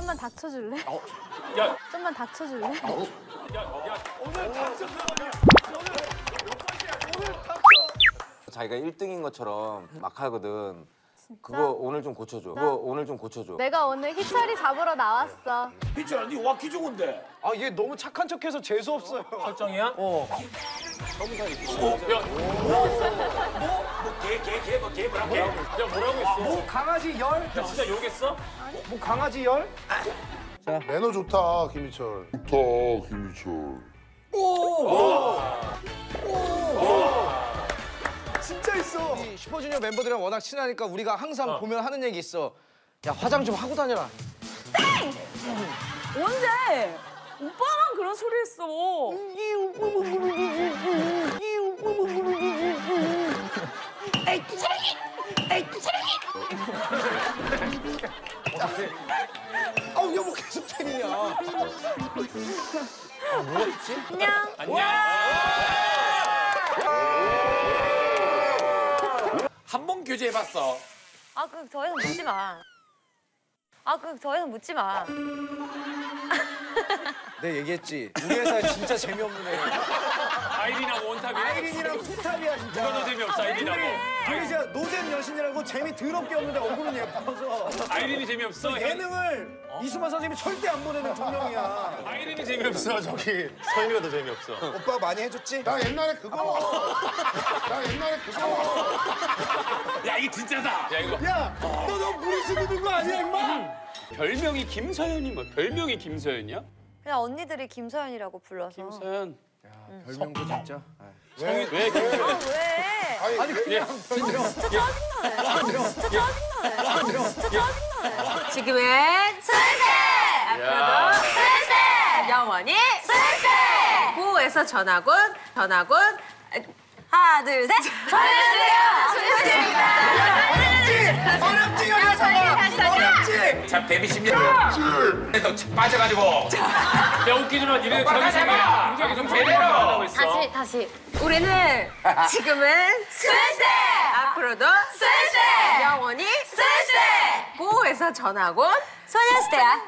좀만 닥쳐줄래? 야, 좀만 닥쳐줄래? 야, 오늘 닥쳤어. 자기가 1등인 것처럼 막 하거든. 그거 오늘 좀 고쳐줘. 그거 오늘 좀 고쳐줘. 내가 오늘 희철이 잡으러 나왔어. 희철아, 니 와 기죽은데. 아, 얘 너무 착한 척해서 재수 없어요. 설정이야? 어. 개 뭐라고? 야, 뭐라고 했어? 뭐 강아지 열? 야, 진짜 욕했어? 뭐 강아지 열? 매너 좋다, 김희철. 진짜 있어. 이 슈퍼주니어 멤버들이랑 워낙 친하니까 우리가 항상 보면 하는 얘기 있어. 야, 화장 좀 하고 다녀라. 언제? 오빠만 그런 소리 했어. 아우, 여보 계속 때리냐. 뭐가 있지? 안녕. 한 번 교제해봤어. 아, 그 더 이상 묻지 마. 아, 그 더 이상 묻지 마. 내가 얘기했지. 우리 회사에 진짜 재미없는 애. 아이린하고 원탑이야? 아이린이랑 투탑이야, 진짜. 누가 더 재미없어, 아이린하고? 둘이 진짜 노잼 여신이라고 재미 더럽게 없는데 얼굴은 예뻐서. 아이린이 재미없어? 예능을 이수만 선생님이 절대 안 보내는 두 명이야. 아이린이 재미없어, 저기. 서인이가 더 재미없어. 오빠가 많이 해줬지? 나 옛날에 그거. 야, 이게 진짜다. 야, 이거. 야, 너 너무 무리수고 든 거 아니야, 임마? 별명이 김서연이 뭐 별명이 김서연이야? 그냥 언니들이 김서연이라고 불러서. 김서연. 별명도 진짜. 왜 아, 김서연? 왜? 아니 그냥 별명. 지금은 술세! 앞으로도 술세! 영원히 술세! 구에서 전화군. 하나, 둘, 셋! 술세입니다! 어렵지, 어렵지. 자, 데뷔 10년. 또 빠져가지고. 야, 웃기지 마. 니네 전생이야. 이게 좀 제대로. 다시. 우리는 지금은 술세! 앞으로도 술세! 영원히 술세! 구에서 전화군. 소녀시대야.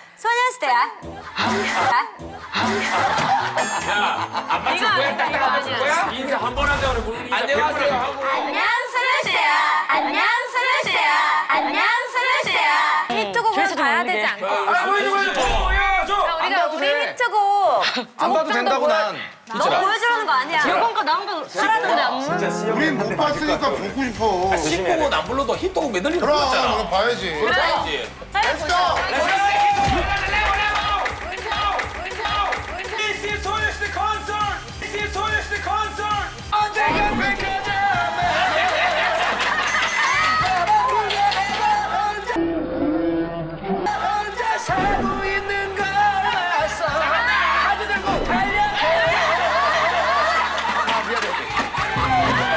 야, 안 맞출 거야? 딱딱 안 맞출 거야? 인사 한 번 한다고 그래. 인사 안녕하세요 100% 하고. 안녕 술세야. 히트곡을 봐야 되지 않겠어? 보여줘. 우리가 우리 히트곡 안 봐도 된다고 난. 너 보여주라는 거 아니야. 이번 거 나온 거 잘하던데 안무. 우린 못 봤으니까 보고 싶어. 19분 안 불러도 히트곡 메들리 그럼, 불렀잖아. 그럼 봐야지. 그렇지. Let's go! This is 소녀시대 콘서트. This is 소녀시대 콘서트. 언제가 혼자 살고 있는 거라서 카드 들고 달려. 아, 미안해.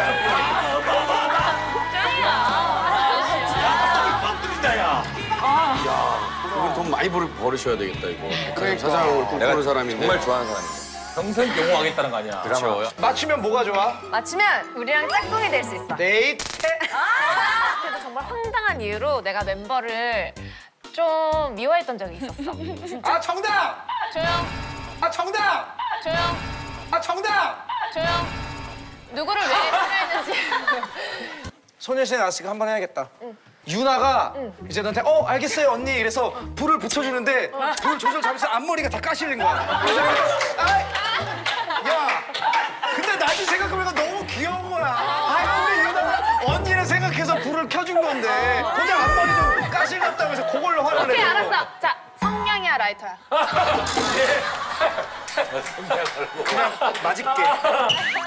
이건 돈 많이 벌으셔야 되겠다 이거. 사장을 꿈꾸는 사람인데. 정말 좋아하는 사람이야. 평생 영웅하겠다는 거 아니야. 그렇죠. 맞추면 뭐가 좋아? 맞추면 우리랑 짝꿍이 될 수 있어. 데이트. 그래도 정말 황당한 이유로 내가 멤버를 좀 미워했던 적이 있었어. 아, 정답! 조용, 아, 정답! 조용, 아, 정답! 조용. 누구를 왜 싫어했는지. 소녀시대 나왔으니까 한 번 해야겠다. 유나가 이제 너한테 알겠어요 언니 이래서 불을 붙여주는데 불 조절 잘못해서 앞머리가 다 까실린 거야. 그래서 야, 근데 나중에 생각해보니까 너무 귀여운 거야. 근데 유나가 언니를 생각해서 불을 켜준 건데 고작 앞머리 좀 까실렸다면서 그걸로 화를 내. 오케이, 알았어. 자, 성냥이야, 라이터야. 그냥 맞을게.